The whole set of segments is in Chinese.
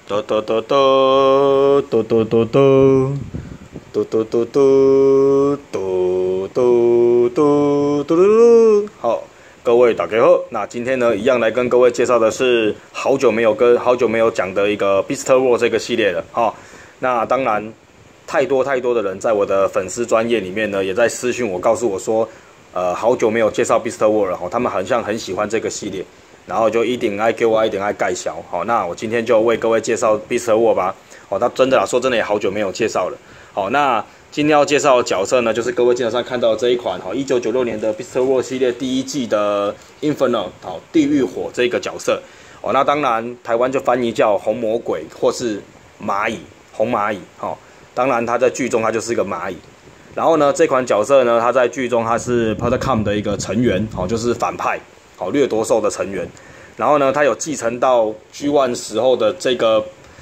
嘟嘟嘟嘟嘟嘟嘟嘟嘟嘟嘟嘟嘟嘟嘟嘟嘟。好，各位大家好。那今天呢，一样来跟各位介绍的是好久没有讲的一个 Beast War 这个系列了。好，那当然太多的人在我的粉丝专页里面呢，也在私讯我，告诉我说，好久没有介绍 Beast War 了，他们好像很喜欢这个系列。然后就一定爱给我一定爱盖小，好，那我今天就为各位介绍 Beast War 吧，好，那真的啦，说真的也好久没有介绍了，好，那今天要介绍的角色呢，就是各位镜头上看到的这一款，好，1996年的 Beast War 系列第一季的 Inferno， 好，地狱火这个角色，哦，那当然台湾就翻译叫红魔鬼或是蚂蚁，红蚂蚁，好，当然他在剧中他就是一个蚂蚁，然后呢，这款角色呢，他在剧中他是 Protocom 的一个成员，好，就是反派。好，掠夺兽的成员，然后呢，他有继承到 G1 时候的这个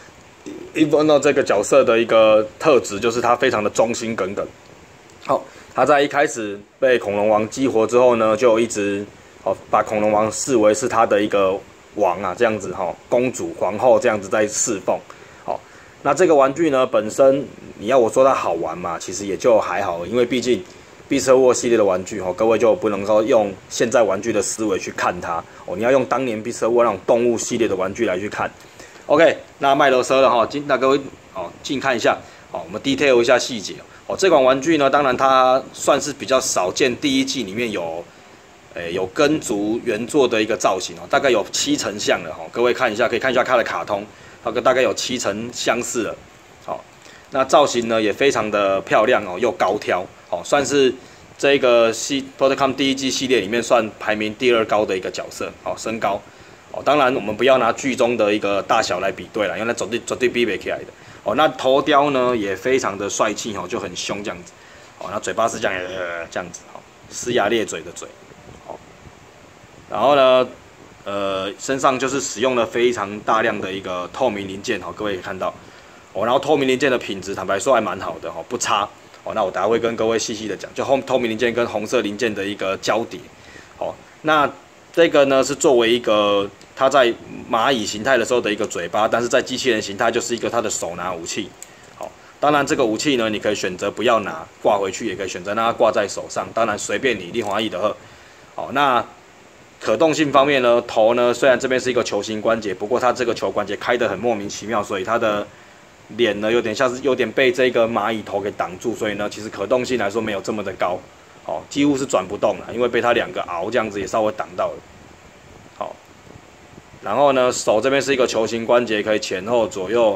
Inferno 这个角色的一个特质，就是他非常的忠心耿耿。好，他在一开始被恐龙王激活之后呢，就一直把恐龙王视为是他的一个王啊，这样子公主皇后这样子在侍奉。好，那这个玩具呢，本身你要我说它好玩嘛，其实也就还好，因为毕竟。Beast War 系列的玩具，各位就不能够用现在玩具的思维去看它哦，你要用当年 Beast War 那种动物系列的玩具来去看。OK， 那麦罗车了哈，那各位近看一下，我们 detail 一下细节哦。这款玩具呢，当然它算是比较少见，第一季里面有跟足原作的一个造型哦，大概有7成像了哈。各位看一下，可以看一下它的卡通，大概有7成相似了。好，那造型呢也非常的漂亮哦，又高挑。算是这个Protocom 第一季系列里面算排名第2高的一个角色，身高，当然我们不要拿剧中的一个大小来比对了，因为那绝对比不起来的。那头雕呢也非常的帅气，就很凶这样子。那嘴巴是这样子，呲牙咧嘴的嘴。然后呢，身上就是使用了非常大量的一个透明零件，各位可以看到。然后透明零件的品质，坦白说还蛮好的，不差。那我等下会跟各位细细的讲，就透明零件跟红色零件的一个交叠。那这个呢是作为一个它在蚂蚁形态的时候的一个嘴巴，但是在机器人形态就是一个它的手拿武器。当然这个武器呢，你可以选择不要拿，挂回去，也可以选择让它挂在手上，当然随便你欢喜就好。那可动性方面呢，头呢虽然这边是一个球形关节，不过它这个球关节开得很莫名其妙，所以它的脸呢有点被这个蚂蚁头给挡住，所以呢，其实可动性来说没有这么的高，几乎是转不动了，因为被它2个螯这样子也稍微挡到了。好，然后呢，手这边是一个球形关节，可以前后左右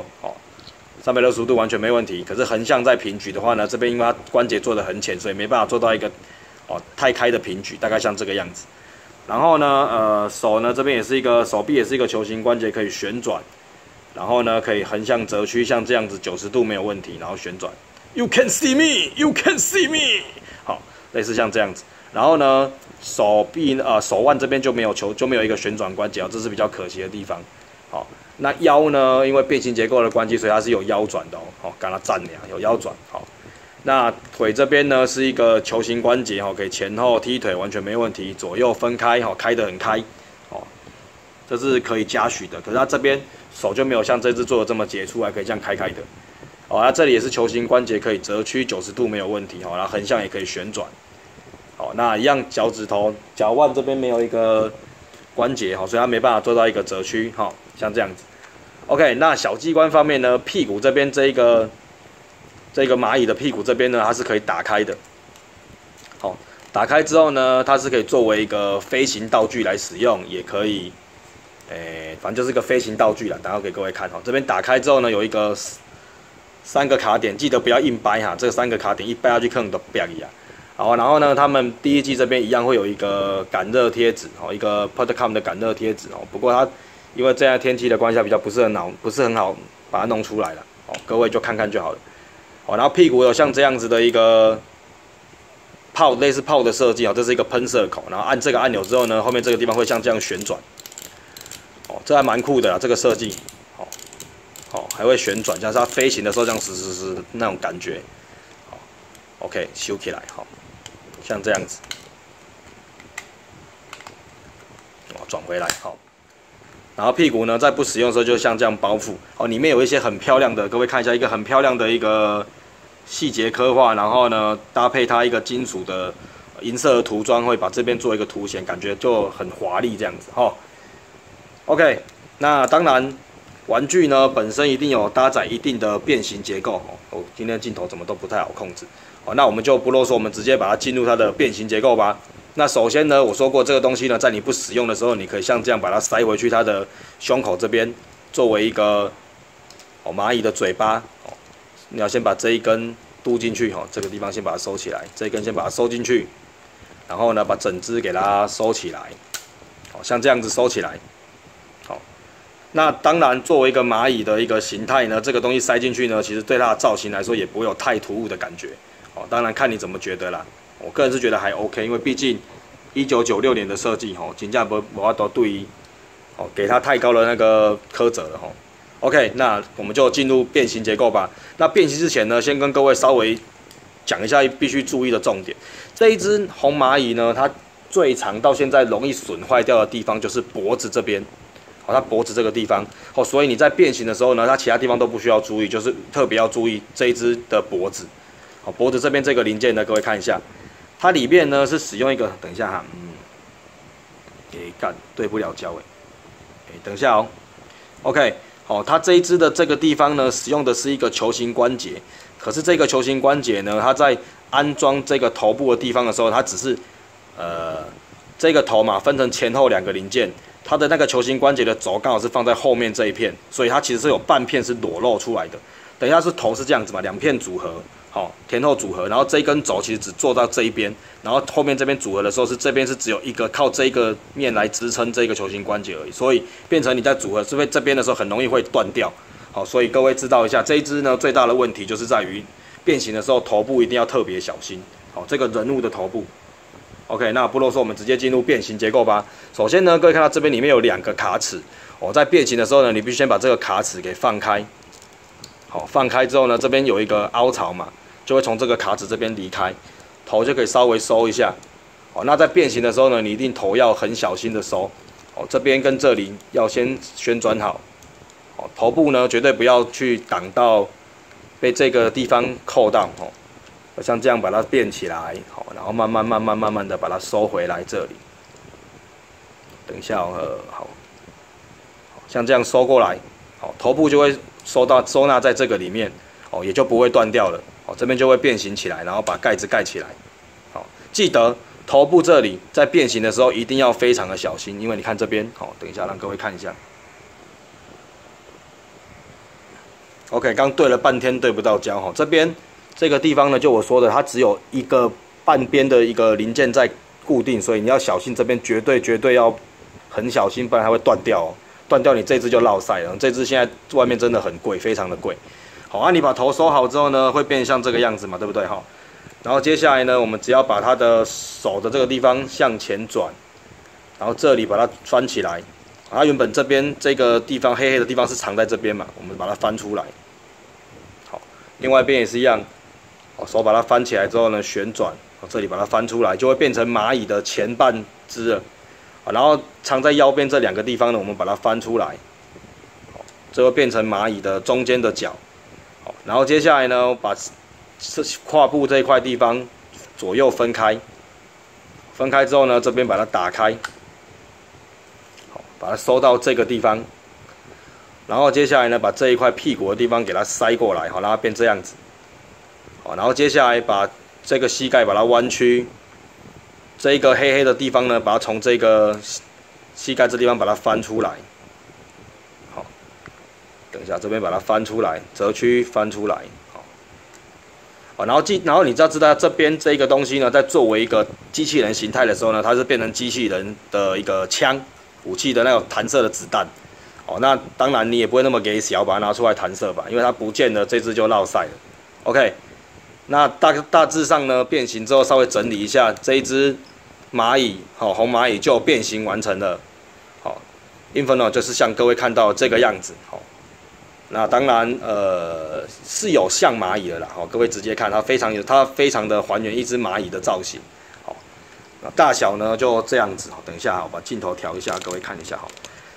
，360度完全没问题。可是横向在平举的话呢，这边因为它关节做得很浅，所以没办法做到一个太开的平举，大概像这个样子。然后呢，手呢这边手臂也是一个球形关节，可以旋转。然后呢，可以横向折曲，像这样子90度没有问题，然后旋转。You can see me, you can see me。好，类似像这样子。然后呢，手腕这边就没有一个旋转关节，这是比较可惜的地方。好，那腰呢，因为变形结构的关系，所以它是有腰转的哦。刚刚站俩有腰转。好，那腿这边呢是一个球形关节，可以前后踢腿完全没问题，左右分开，开得很开。这是可以加许的，可是它这边手就没有像这只做的这么杰出，还可以这样开的。那这里也是球形关节，可以折曲90度没有问题，然后横向也可以旋转。那一样脚趾头、脚腕这边没有一个关节，所以它没办法做到一个折曲，像这样子。OK， 那小机关方面呢，屁股这边这个蚂蚁的屁股这边呢，它是可以打开的。打开之后呢，它是可以作为一个飞行道具来使用，也可以。反正就是个飞行道具啦，等下给各位看这边打开之后呢，有一个3个卡点，记得不要硬掰哈，这3个卡点一掰下去可能都啪一下。然后呢，他们第一季这边一样会有一个感热贴纸一个 Protocom 的感热贴纸不过它因为这样天气的关系比较不是很好把它弄出来了各位就看看就好了然后屁股有像这样子的一个类似炮的设计这是一个喷射口，然后按这个按钮之后呢，后面这个地方会像这样旋转。这还蛮酷的啦，这个设计，还会旋转，像是它飞行的时候这样嘶那种感觉，OK， 修起来，像这样子，转回来， 然后屁股呢在不使用的时候就像这样包覆，哦，里面有一些很漂亮的，各位看一下一个很漂亮的一个细节刻画，然后呢搭配它一个金属的银色的涂装，会把这边做一个凸显，感觉就很华丽这样子哈。OK， 那当然。玩具呢本身一定有搭载一定的变形结构哦。今天镜头怎么都不太好控制哦，那我们就不啰嗦，我们直接把它进入它的变形结构吧。那首先呢，我说过这个东西呢，在你不使用的时候，你可以像这样把它塞回去它的胸口这边，作为一个蚂蚁的嘴巴哦。你要先把这一根嘟进去这个地方先把它收起来，这一根先把它收进去，然后呢把整只给它收起来，像这样子收起来。那当然，作为一个蚂蚁的一个形态呢，这个东西塞进去呢，其实对它的造型来说也不会有太突兀的感觉。当然看你怎么觉得啦。我个人是觉得还 OK， 因为毕竟1996年的设计真正无法度对于给它太高的那个苛责了OK， 那我们就进入变形结构吧。那变形之前呢，先跟各位稍微讲一下必须注意的重点。这一只红蚂蚁呢，它最长到现在容易损坏掉的地方就是脖子这边。它脖子这个地方所以你在变形的时候呢，它其他地方都不需要注意，就是特别要注意这一只的脖子。脖子这边这个零件呢，各位看一下，它里面呢是使用一个，等一下哈，干对不了焦等一下OK， 它这一只的这个地方呢，使用的是一个球形关节，可是这个球形关节呢，它在安装这个头部的地方的时候，它只是这个头嘛分成前后2个零件。它的那个球形关节的轴刚好是放在后面这一片，所以它其实是有半片是裸露出来的。等一下是头是这样子嘛，2片组合，前后组合，然后这一根轴其实只做到这一边，然后后面这边组合的时候是这边是只有一个靠这个面来支撑这个球形关节而已，所以变成你在组合这边的时候很容易会断掉。所以各位知道一下，这一只呢最大的问题就是在于变形的时候头部一定要特别小心。这个人物的头部。OK， 那不啰嗦，我们直接进入变形结构吧。首先呢，各位看到这边里面有2个卡齿，在变形的时候呢，你必须先把这个卡齿给放开。放开之后呢，这边有一个凹槽嘛，就会从这个卡齿这边离开，头就可以稍微收一下。那在变形的时候呢，你一定头要很小心的收。这边跟这里要先旋转好。头部呢绝对不要去挡到，被这个地方扣到像这样把它变起来，然后慢慢的把它收回来这里。等一下好，像这样收过来，头部就会收纳在这个里面，也就不会断掉了。这边就会变形起来，然后把盖子盖起来。记得头部这里在变形的时候一定要非常的小心，因为你看这边，等一下让各位看一下。OK， 刚对了半天对不到焦，这边。这个地方呢，就我说的，它只有一个半边的一个零件在固定，所以你要小心这边绝对要很小心，不然它会断掉断掉你这只就落塞了。这只现在外面真的很贵，非常的贵。你把头收好之后呢，会变像这个样子嘛，对不对然后接下来呢，我们只要把它的手的这个地方向前转，然后这里把它翻起来。它原本这边这个地方黑黑的地方是藏在这边嘛，我们把它翻出来。另外一边也是一样。手把它翻起来之后呢，旋转，这里把它翻出来，就会变成蚂蚁的前半只了。然后藏在腰边这2个地方呢，我们把它翻出来，这会变成蚂蚁的中间的角。然后接下来呢，把胯部这一块地方左右分开，分开之后呢，这边把它打开，把它收到这个地方。然后接下来呢，把这一块屁股的地方给它塞过来，让它变这样子。然后接下来把这个膝盖把它弯曲，这一个黑黑的地方呢，把它从这个膝盖这地方把它翻出来。等一下这边把它翻出来，折曲翻出来。然后你知道这边这个东西呢，在作为一个机器人形态的时候呢，它是变成机器人的一个枪武器的那种弹射的子弹。那当然你也不会那么给小，把它拿出来弹射吧，因为它不见了，这只就落塞了。OK。那大致上呢，变形之后稍微整理一下，这一只蚂蚁，红蚂蚁就变形完成了。Inferno 就是像各位看到这个样子。那当然是有像蚂蚁的啦。各位直接看它非常的还原一只蚂蚁的造型。大小呢就这样子。等一下，把镜头调一下，各位看一下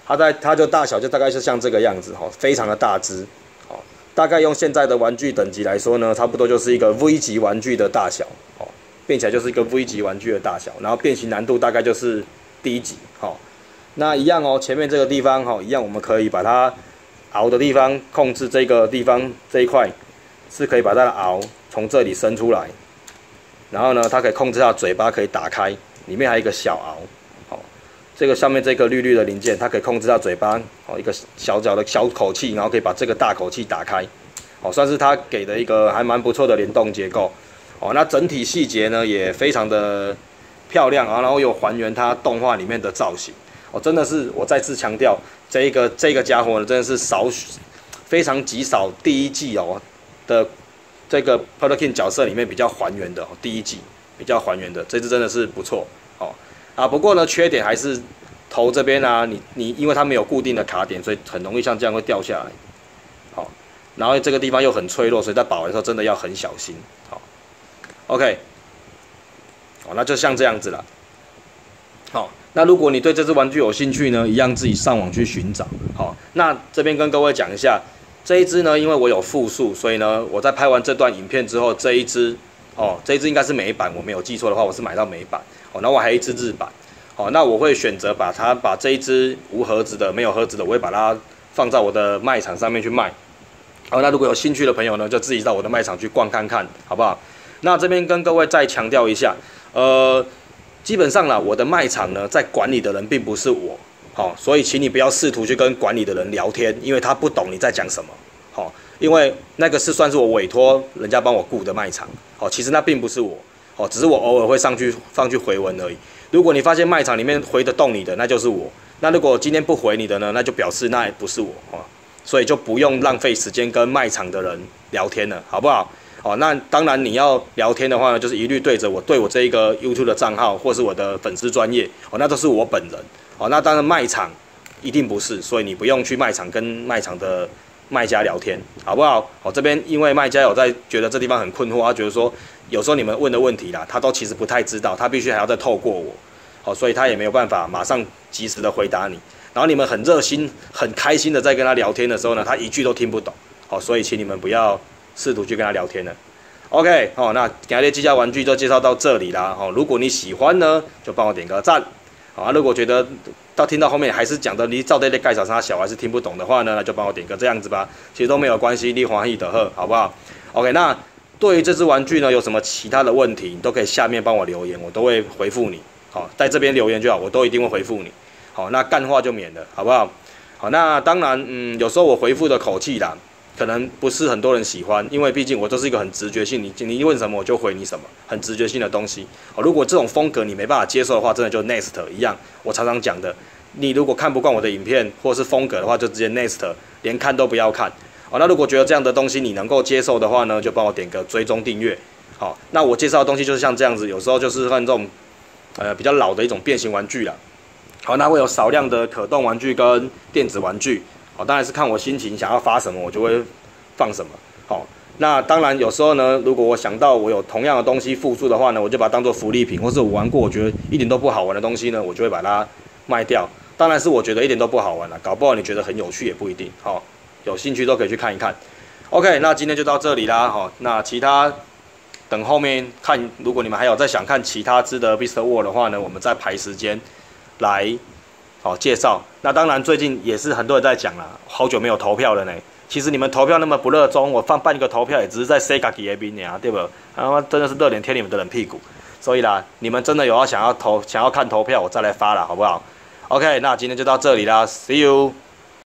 它就大小就大概是像这个样子哈，非常的大只，好，大概用现在的玩具等级来说呢，差不多就是一个 V 级玩具的大小，哦，变起来就是一个 V 级玩具的大小，然后变形难度大概就是D 级，好，那一样哦，前面这个地方哈，一样我们可以把它螯的地方控制这个地方这一块，是可以把它的螯从这里伸出来。然后呢，它可以控制它嘴巴可以打开，里面还有一个小螯，好，这个上面这个绿绿的零件，它可以控制它嘴巴，哦，一个小的小口气，然后可以把这个大口气打开，哦，算是它给的一个还蛮不错的联动结构，哦，那整体细节呢也非常的漂亮啊，然后又还原它动画里面的造型，哦，真的是我再次强调，这个家伙呢真的是非常极少第一季哦的。这个 Pearl King 角色里面比较还原的，第一季比较还原的，这只真的是不错哦啊。不过呢，缺点还是头这边啊，你因为它没有固定的卡点，所以很容易像这样会掉下来。好，然后这个地方又很脆弱，所以在保的时候真的要很小心。好 ，OK， 哦，那就像这样子了。好，那如果你对这只玩具有兴趣呢，一样自己上网去寻找。好，那这边跟各位讲一下。这一只呢，因为我有复数，所以呢，我在拍完这段影片之后，这一只应该是美版，我没有记错的话，我是买到美版。哦，那我还有一只日版。哦，那我会选择把这一只无盒子的、没有盒子的，我会把它放在我的卖场上面去卖。好，那如果有兴趣的朋友呢，就自己到我的卖场去逛看看，好不好？那这边跟各位再强调一下，基本上啦，我的卖场呢，在管理的人并不是我。好，所以请你不要试图去跟管理的人聊天，因为他不懂你在讲什么。好，因为那个是算是我委托人家帮我顾的卖场。好，其实那并不是我。哦，只是我偶尔会上去回文而已。如果你发现卖场里面回得动你的，那就是我。那如果今天不回你的呢，那就表示那也不是我。哦，所以就不用浪费时间跟卖场的人聊天了，好不好？哦，那当然你要聊天的话呢，就是一律对我这一个 YouTube 的账号或是我的粉丝专页。哦，那都是我本人。哦，那当然卖场一定不是，所以你不用去卖场跟卖场的卖家聊天，好不好？哦，这边因为卖家有在觉得这地方很困惑，他觉得说有时候你们问的问题啦，他都其实不太知道，他必须还要再透过我，好，所以他也没有办法马上及时的回答你。然后你们很热心、很开心的在跟他聊天的时候呢，他一句都听不懂，好，所以请你们不要试图去跟他聊天了。OK， 好，那今天这家玩具就介绍到这里啦。好，如果你喜欢呢，就帮我点个赞。好，如果觉得听到后面还是讲的你照这类盖小差小还是听不懂的话呢，那就帮我点个这样子吧，其实都没有关系，你欢喜的喝，好不好 ？OK， 那对于这只玩具呢，有什么其他的问题，你都可以下面帮我留言，我都会回复你。好，在这边留言就好，我都一定会回复你。好，那干话就免了，好不好？好，那当然，有时候我回复的口气啦，可能不是很多人喜欢，因为毕竟我都是一个很直觉性，你问什么我就回你什么，很直觉性的东西。好，如果这种风格你没办法接受的话，真的就 next 一样。我常常讲的，你如果看不惯我的影片或是风格的话，就直接 next， 连看都不要看。好，那如果觉得这样的东西你能够接受的话呢，就帮我点个追踪订阅。好，那我介绍的东西就是像这样子，有时候就是看这种比较老的一种变形玩具啦。好，那会有少量的可动玩具跟电子玩具。好，当然是看我心情想要发什么，我就会放什么。好，那当然有时候呢，如果我想到我有同样的东西复数的话呢，我就把它当做福利品，或是我玩过我觉得一点都不好玩的东西呢，我就会把它卖掉。当然是我觉得一点都不好玩了，搞不好你觉得很有趣也不一定。好，有兴趣都可以去看一看。OK， 那今天就到这里啦。好，那其他等后面看，如果你们还有在想看其他只的 Beast War 的话呢，我们再排时间来介绍。那当然最近也是很多人在讲啦，好久没有投票了呢。其实你们投票那么不热衷，我办一个投票也只是在塞自己的名啊，对不？真的是热脸贴你们的冷屁股。所以啦，你们真的有想要看投票，我再来发啦，好不好 ？OK， 那今天就到这里啦 ，See you。